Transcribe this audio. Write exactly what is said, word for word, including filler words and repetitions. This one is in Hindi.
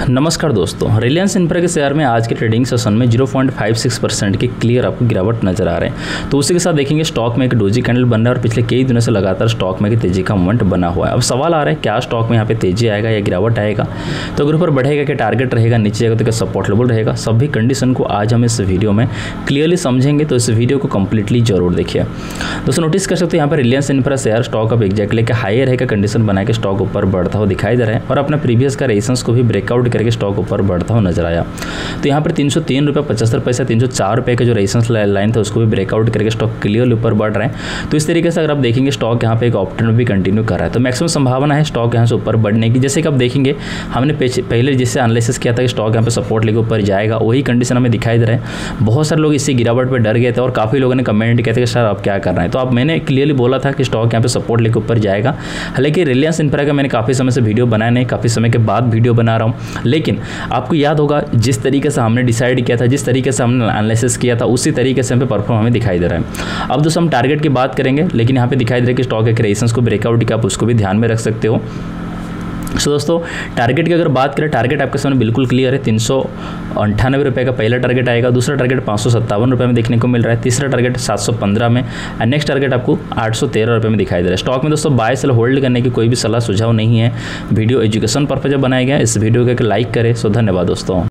नमस्कार दोस्तों, रिलायंस इंफ्रा के शेयर में आज के ट्रेडिंग सेशन में zero point five six percent की क्लियर आपको गिरावट नजर आ रहे हैं। तो उसी के साथ देखेंगे स्टॉक में एक डोजी कैंडल बन रहा है और पिछले कई दिनों से लगातार स्टॉक में तेजी का मूवमेंट बना हुआ है। अब सवाल आ रहा है क्या स्टॉक में यहाँ पे तेजी आएगा या गिरावट आएगा, तो अगर ऊपर बढ़ेगा क्या टारगेट रहेगा, नीचे जाएगा तो क्या सपोर्ट लेवल रहेगा, सभी कंडीशन को आज हम इस वीडियो में क्लियरली समझेंगे। तो इस वीडियो को कंप्लीटली जरूर देखिए। दोस्तों नोटिस कर सकते हो यहाँ पर रिलायंस इंफ्रा शेयर स्टॉक अब एक्जैक्टली के हायर है का कंडीशन बना के स्टॉक ऊपर बढ़ता हुआ दिखाई दे रहा है और अपने प्रीवियस का रेसेंस को भी ब्रेकआउट करके स्टॉक ऊपर बढ़ता हुआ नजर आया। तो यहाँ पर तीन सौ तीन रुपये पचहत्तर पैसा तीन सौ चार रुपये का जो रेसेंस लाइन था उसको भी ब्रेकआउट करके स्टॉक क्लियरली ऊपर बढ़ रहे हैं। तो इस तरीके से अगर आप देखेंगे स्टॉक यहाँ पे एक ऑप्टन में भी कंटिन्यू कर रहा है, तो मैक्सिमम संभावना है स्टॉक यहाँ से ऊपर बढ़ने की। जैसे कि आप देखेंगे हमने पहले जिससे एनालिसिस किया था कि स्टॉक यहाँ पे सपोर्ट लेके ऊपर जाएगा, वही कंडीशन हमें दिखाई दे रहा है। बहुत सारे लोग इससे गिरावट पर डर गए थे और काफ़ी लोगों ने कमेंट किया था कि सर आप क्या कर रहे हैं। तो अब मैंने क्लियरली बोला था कि स्टॉक यहाँ पे सपोर्ट लेके ऊपर जाएगा। हालांकि रिलायंस इंफ्रा का मैंने काफ़ी समय से वीडियो बनाया नहीं, काफ़ी समय के बाद वीडियो बना रहा हूँ, लेकिन आपको याद होगा जिस तरीके से हमने डिसाइड किया था, जिस तरीके से हमने एनालिसिस किया था, उसी तरीके से हमें परफॉर्म हमें दिखाई दे रहा है। अब दोस्तों हम टारगेट की बात करेंगे, लेकिन यहाँ पे दिखाई दे रहा है कि स्टॉक के रेसेंस को ब्रेकआउट किया, आप उसको भी ध्यान में रख सकते हो। सो so, दोस्तों टारगेट की अगर बात करें, टारगेट आपके सामने बिल्कुल क्लियर है। तीन सौ अंठानवे रुपये का पहला टारगेट आएगा, दूसरा टारगेट पाँच सौ सत्तावन रुपये में देखने को मिल रहा है, तीसरा टारगेट सात सौ पंद्रह में और नेक्स्ट टारगेट आपको आठ सौ तेरह रुपये में दिखाई दे रहा है। स्टॉक में दोस्तों बाय सेल होल्ड करने की कोई भी सलाह सुझाव नहीं है, वीडियो एजुकेशन पर्पज बनाया गया है। इस वीडियो को लाइक करें। सो धन्यवाद दोस्तों।